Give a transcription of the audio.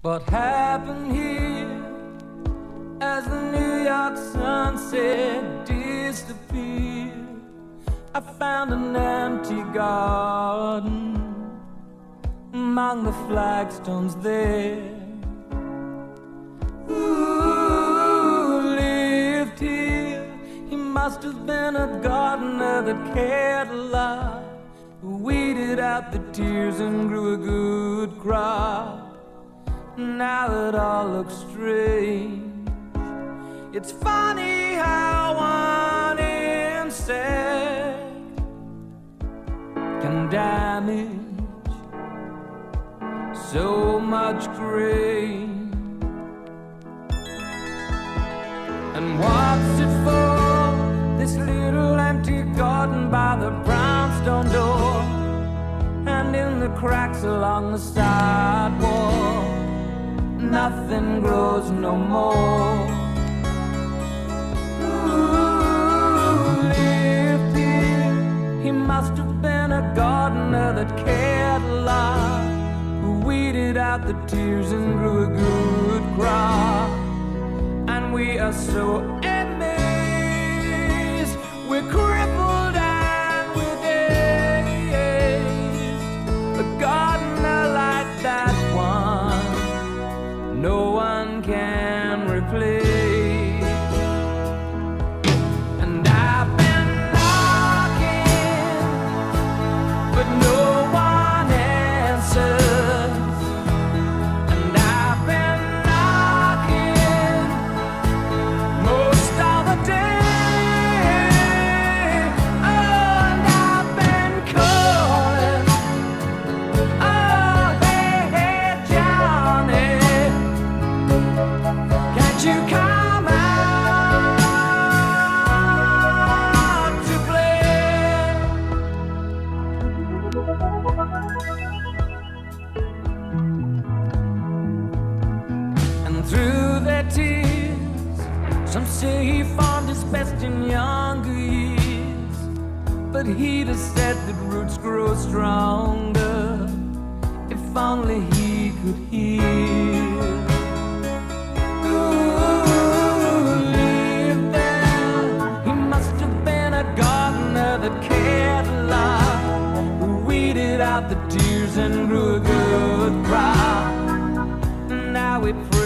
What happened here as the New York sunset disappeared? I found an empty garden among the flagstones there. Who lived here? He must have been a gardener that cared a lot, who weeded out the tears and grew a good crop. Now it all looks strange. It's funny how one insect can damage so much grain. And what's it for, this little empty garden by the brownstone door, and in the cracks along the sidewalk? Nothing grows no more. Who lived here? He must have been a gardener that cared a lot, who weeded out the tears and grew a good crop. And we are so amazed, we're crippled and we're dazed. A gardener like that one, no one can replace. And I've been knocking, but no one answers. And I've been knocking most of the day. Oh, and I've been calling. Oh, hey, hey, Johnny, can't you come out to play? And through their tears, some say he found his best in younger years, but he'd have said that roots grow stronger if only he could hear. Who lived there? He must have been a gardener that cared a lot, who weeded out the tears and grew a good crop. Now we pray